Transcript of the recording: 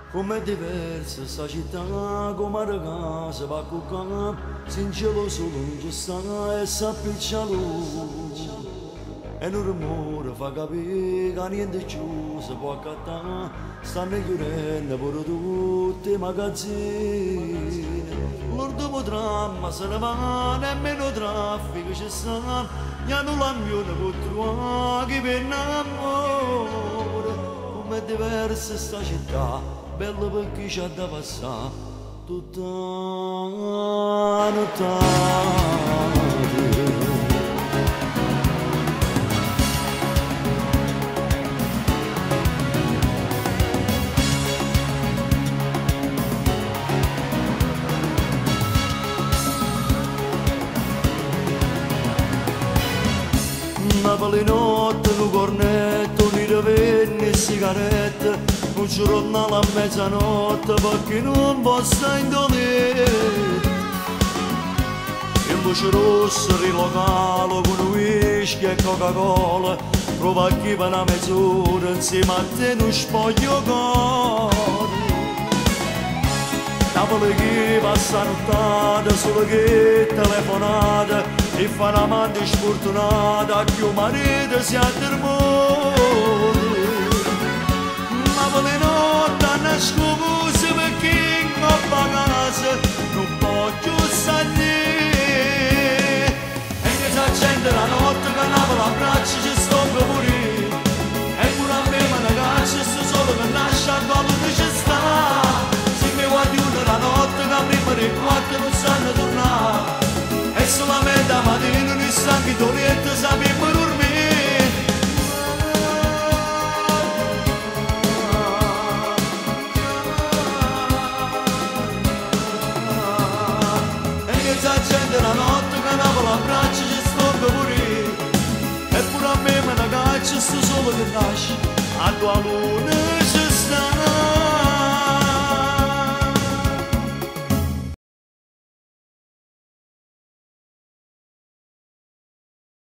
Com'è diversa sta città, come la casa va a cuccare, se in cielo solo non ci sta e s'appiccia lui. E un rumore fa capire che niente più si può accattare, stanno chiudendo pure tutti i magazzini. L'ultimo tram se ne va, nemmeno traffico ci sta, gli hanno l'ambione per trovare chi viene amore. Com'è diversa sta città, bella perché c'ha da passare tutta la notte. Napoli notte, un cornetto, un rivenni e sigarette, un giornale a mezzanotte perché non possa indolere. In luce rossa, rilocalo con whisky e Coca-Cola, prova chi per una mezz'ora insieme a te non spoglio cuore. Napoli che passa nottata, solo che telefonata, e fa una mano sfortunata che un marito si addormenta. Napoli notte a scusa perché in coppa casa non può più salire. E che si accende la notte che Napoli abbraccia ci sto per morire. E pure a me me ne caccia sto solo che nasce a collo che ci sta. Se mi guardi una la notte che prima di quattro non sanno tornare. E solamente a mattina un istante d'oriente sappiamo dormire. E che si accende la notte che Napoli abbraccia ci sto per morire. E pure a me me ne caccia sto solo che nasce a tua luna.